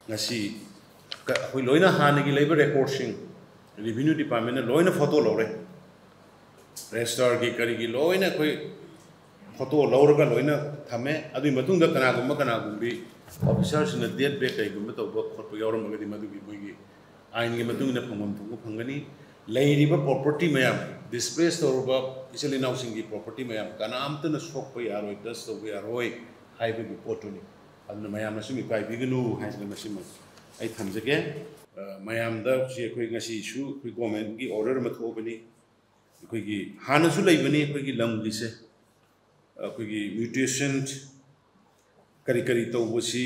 ngasi khoi loina hanagi labor recording revenue department loina photo lore register gi kari gi loina khoi photo lawraga loina thame adu matungda kana gumbi officers na date break kai gumba to bok khot yawra magadi madu gi bogi ain gi matungna phangam phungu phangani leiriba property mayam displaced orba isali now singi property mayam kana amtana sok pa yaroi das to yaroi haibe gi potuni aduna mayam na sumi kai bignu haisna masima ai thamjage mayam da si khoi ngasi issue khoi government gi order ma thobani khoi gi hana su leibani khoi gi lam gi se khoi gi mutation kari to bosi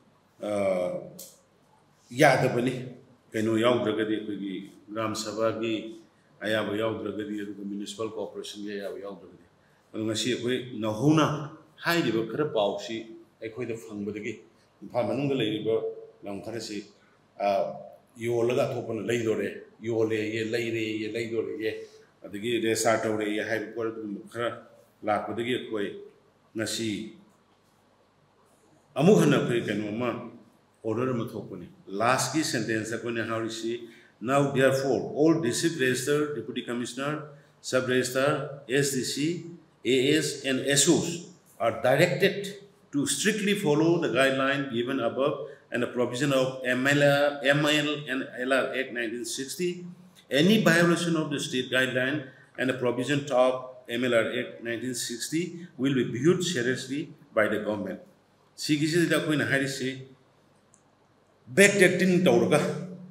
yadabani kaino yaudragadi khoi gi gram sabha gi ayaba yaudragadi aduga municipal corporation gi ayaba yaudragadi adu ngasi khoi nahuna hairiba khara pawsi ai da phangbadagi imphal manungda leiriba lam khara si yolaga thopana leidore yole ye leire ye leidore ye adagi resort ore ye hai por khara lakpadagi khoi ngasi amu hana khoi kaino ma order ma thopani last ki sentence ko ne how see now therefore all district register deputy commissioner sub register SDC AS and SOs are directed to strictly follow the guideline given above and the provision of ML and LR Act 1960. Any violation of the state guideline and the provision of MLR Act 1960 will be viewed seriously by the government. Sigisi da koina harisi backdating tawraga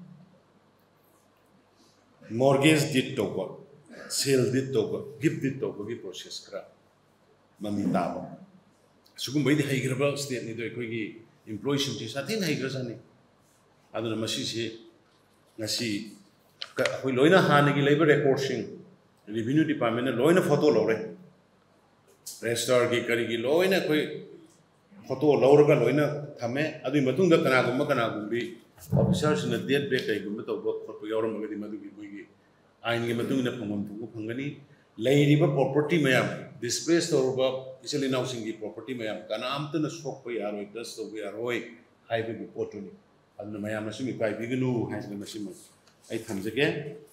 mortgage did tawba sale did tawba gift did tawba gi process kra mami taba sugum bai di haigraba state ni do koigi employees in satin haigrasani aduna masi se ngasi khoi loina hanagi labor recording revenue department loina photo lore register gi kari gi loina khoi photo lawraga loina thame adu matungda kana gumbi officers na date break kai gumba to bok khot yawra magadi madu gi bogi ain gi matungda phangam phungu phangani leiriba property mayam displaced orba isali now singi property mayam kana amtana sok pa yaroi das to yaroi haibe gi potuni aduna mayam na sumi kai bignu haisna masima ai thamjage